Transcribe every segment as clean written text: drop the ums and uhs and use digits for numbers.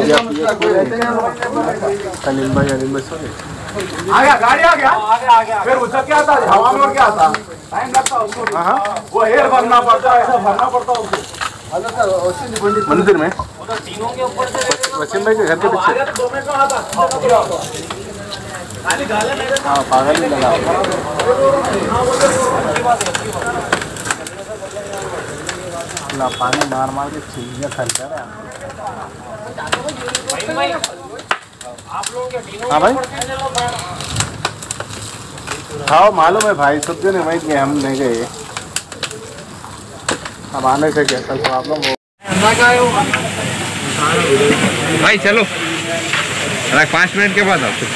सलीम भाई अलीम भाई सो गए। आ गया गाड़ी आ गया फिर उसका क्या था हवा में क्या था टाइम लगता उसको। वो एयर भरना पड़ता है ऐसा भरना पड़ता है उसको मंदिर में तीनों के ऊपर से वसीम भाई के घर के पीछे। हाँ पागल ही लगा पानी मार मार के चीज़ें खर्चा रहे। हाँ भाई हाँ मालूम है भाई सब जो नहीं गए हम नहीं गए। अब आने से क्या कल आप लोग भाई चलो 5 मिनट के बाद आपको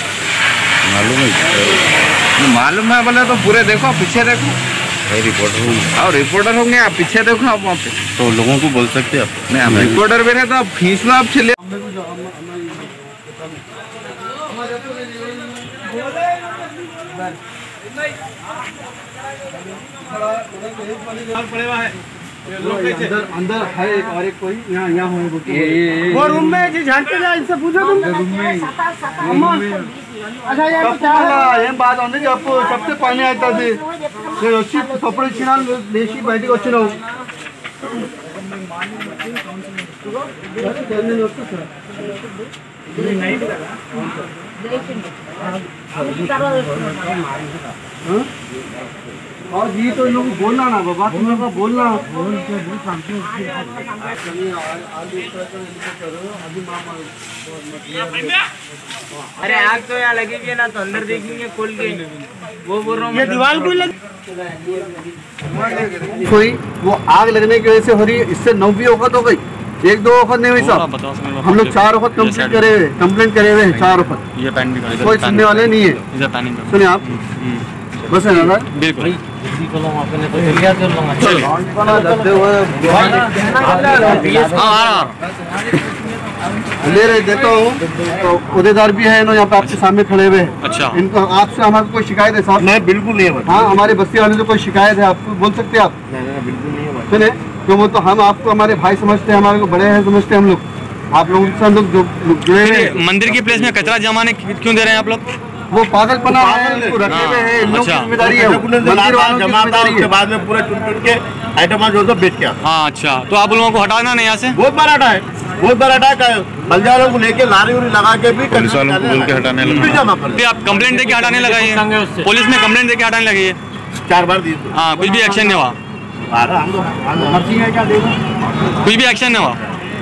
मालूम है बोले तो पूरे देखो पीछे देखो भाई रिपोर्टर होंगे और रिपोर्टर होंगे आप पीछे देखो आप वहाँ पे तो लोगों को बोल सकते हैं आप नहीं हम रिपोर्टर भी रहे तो आप खींच लो आप चले। अंदर है एक और एक कोई यहाँ वो रूम में जी झांक के जा इनसे पूछो तुम रूम में। अच्छा ये बात आने जब सबसे पहले आता थे ये अच्छी कपड़े छिना देशी बैठी को छिना और जी तो लोग बोलना ना बाबा तुम लोग बोलना अरे आग तो यहाँ लगेगी ना तो अंदर देखेंगे खोल के वो बोल रहा हूँ ये दीवार को कोई वो आग लगने की वजह से हो रही है। इससे 9 भी वक्त हो गई 1-2 वक्त नहीं हुई साहब हम लोग 4 वक्त कंप्लेंट करे हुए हैं 4 वक्त कोई सुनने वाले नहीं है। सुनिए आप बस है ना बिल्कुल ले रहे देता हूँ तो उदेदार भी है ना यहाँ पे आपके सामने खड़े हुए हैं। अच्छा इनको आपसे हमारे कोई शिकायत है साहब? नहीं बिल्कुल नहीं है। हाँ हमारे बस्ती वाले से कोई शिकायत है आपको बोल सकते हैं आप? नहीं बिल्कुल नहीं है। सुने तो वो तो हम आपको हमारे भाई समझते हैं हमारे को बड़े हैं समझते हैं हम लोग आप लोगों से हम लोग जुड़े हुए। मंदिर की प्लेस में कचरा जमाने क्यों दे रहे हैं आप लोग? वो पागलपना है उसको रखे हुए हैं इन लोगों की जिम्मेदारी है मंदिर वालों की जिम्मेदारी है। बाद में पूरे चुन के आइटम जो तो बेच के। हाँ अच्छा तो आप लोगों को हटाना नहीं यहाँ से? बहुत बार हटाए बंजारों को लेके लारी उरी लगा के भी पुलिस वालों को बोल के हटाने लगा। आप कंप्लेंट देके हटाने लगाई है पुलिस में कंप्लेंट देके हटाने लगी है 4 बार दी। हाँ कुछ भी एक्शन नहीं हुआ कुछ भी एक्शन नहीं हुआ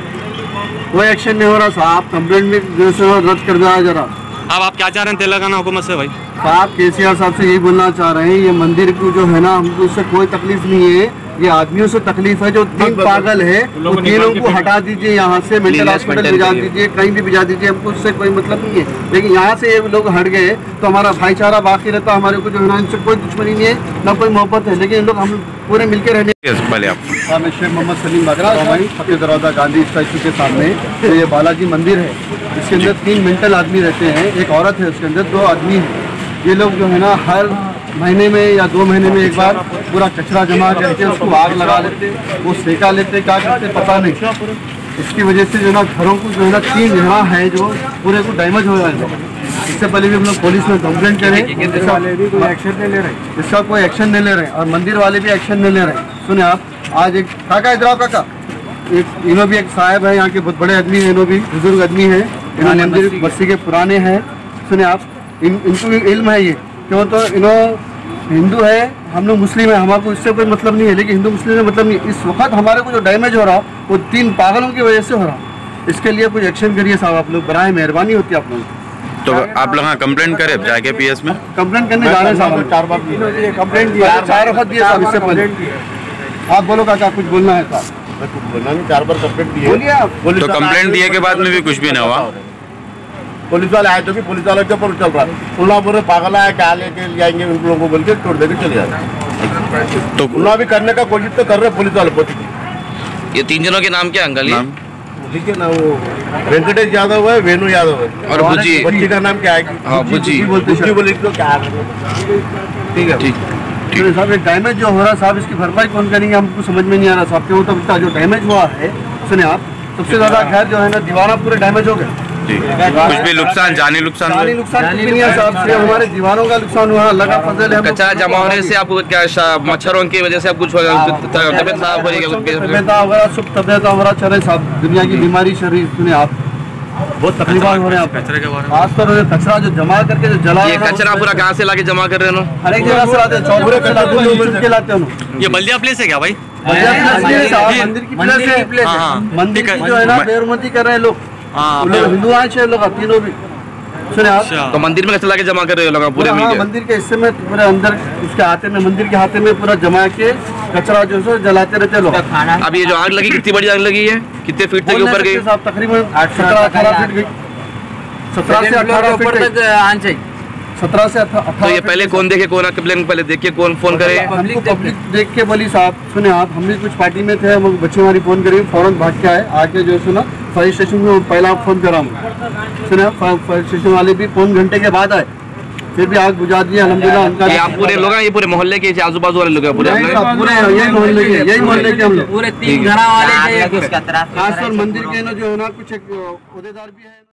कोई एक्शन नहीं हो रहा साहब। कंप्लेंट भी रद्द कर दिया जरा। अब आप क्या चाह रहे हैं तेलंगाना हुकूमत से भाई? साहब केसीआर साहब से यही बोलना चाह रहे हैं ये मंदिर की जो है ना हमको इससे कोई तकलीफ नहीं है। ये आदमियों से तकलीफ है जो 3 पागल है वो तीनों को हटा दीजिए यहाँ से मेंटल हॉस्पिटल भिजा दीजिए कहीं भी भिजा दीजिए हमको उससे कोई मतलब नहीं है। लेकिन यहाँ से ये लोग हट गए तो हमारा भाईचारा बाकी रहता हमारे को जो है ना इनसे कोई दुश्मनी नहीं है ना कोई मोहब्बत है। लेकिन लोग हम पूरे मिलकर रहने। मैं शेख मोहम्मद सलीम बगरा फतेह दरवाजा गांधी स्टैचू के सामने तो ये बालाजी मंदिर है। इसके अंदर 3 मेंटल आदमी रहते हैं एक औरत है उसके अंदर 2 आदमी हैं। ये लोग जो है ना हर महीने में या 2 महीने में एक बार पूरा कचरा जमा करके उसको आग लगा लेते वो सेका लेते क्या करते पता नहीं। इसकी वजह से जो ना घरों को जो है ना 3 जगह है जो पूरे को डैमेज हो रहा है। इससे पहले भी हम लोग पुलिस में कंप्लेंट करें इसका कोई एक्शन नहीं ले रहे और मंदिर वाले भी एक्शन नहीं ले रहे। सुने आप आज एक काका इधर आओ काका एक इन्हों भी एक साहब है यहाँ के बहुत बड़े आदमी है इन्हों भी बुजुर्ग आदमी है इन्हों मंदिर बस्ती के पुराने हैं। सुने आप इनको भी इल्म है ये क्यों तो इन्हों हिंदू है हम लोग मुस्लिम है हमारे इससे कोई मतलब नहीं है। लेकिन हिंदू मुस्लिम में मतलब नहीं। इस वक्त हमारे को जो डैमेज हो रहा वो 3 पागलों की वजह से हो रहा। इसके लिए कुछ एक्शन करिए साहब आप लोग बराए मेहरबानी होती है आप लोग। तो आप लोग कम्प्लेंट करें जाके PS में कंप्लेंट करने जा रहे हैं साहब 4 बार कंप्लेंट दिया 4 वक्त दिया साहब इससे पहले। आप बोलो काका कुछ बोलना है साहब? बोलना नहीं 4 बार कंप्लेंट दिए बोलिए आप। तो कंप्लेंट दिए के बाद में भी कुछ भी ना हुआ। पुलिस वाले आए तो भी पुलिस वाले के ऊपर चल रहा है उल्ला बोले पागल आया क्या लेके जाएंगे उन लोगों को बोल के छोड़ देकर चले जाए। तो उल्ला भी करने का कोशिश तो कर रहे पुलिस वाले। ये 3 जनों के नाम क्या अंकल? ठीक है ना वो वेंकटेश यादव है वेणु यादव है और बुज्जी बच्ची का नाम क्या है? बुज्जी बोले तो क्या ठीक है ठीक साहब। एक डैमेज जो हो रहा है साहब इसकी भरपाई कौन करेंगे हमको समझ में नहीं आ रहा साहब क्यों तो जो डैमेज हुआ है। सुने आप सबसे ज्यादा घर जो है ना दीवारा पूरे डैमेज हो गए। कुछ भी नुकसान, जानी नुकसान जानी नुकसान कुछ भी नहीं है साहब, सिर्फ हमारे दीवारों का नुकसान हुआ, अल्लाह का फजल है। कचरा जमा होने से आपको क्या मच्छरों की वजह से आप कुछ तबियत खराब हो रही है? तबियत वगैरह सब तबियत वगैरह चल रही साहब, दुनिया की बीमारी शरीर सुने आप, बहुत तकलीफ हो रहे हैं आप। कचरे के बारे में खासतौर से कचरा जो जमा करके जो जला, ये कचरा पूरा कहाँ से लाके जमा कर रहे हैं? हर एक जगह से लाते हैं, चौबूरे से लाते हैं, के लाते हैं। ये बल्दिया प्लेस है क्या भाई? मंदिर की प्लेस है, मंदिर की जो है ना बेरुमती कर रहे हैं लोग, हिंदू आए लोग तीनों भी सुने आप। तो मंदिर में कचरा लाके जमा कर रहे हो लोग पूरे? हाँ, मंदिर के हिस्से में पूरे अंदर उसके हाथे में, मंदिर के हाथे में पूरा जमा के कचरा जो है जलाते रहते लोग। अब ये जो आग लगी कितनी बड़ी आग लगी है? कितने फीट तक ऊपर गई? तकरीबन 17-18 फीट गई, 17 से 18 फीट तक आन चाहिए, 17 से 18। तो ये पहले कौन देखे, कौन कंप्लेन पहले देख के कौन फोन करे? हमको पब्लिक देख के बोली साहब सुने आप, हम भी कुछ पार्टी में थे, हम बच्चे हमारी फोन करी, फौरन भाग के आए, आके जो सुना फायर स्टेशन में पहला फोन करा सुना, फायर स्टेशन वाले भी पौन घंटे के बाद आए, फिर भी आग बुझा दिया अल्हम्दुलिल्लाह उनका। ये आप पूरे लोग, ये पूरे मोहल्ले के आजू बाजू वाले लोग हैं पूरे? पूरे यही मोहल्ले के हम लोग, पूरे 3 घरा वाले खासतौर मंदिर के जो है ना कुछ एक ओहदेदार भी है।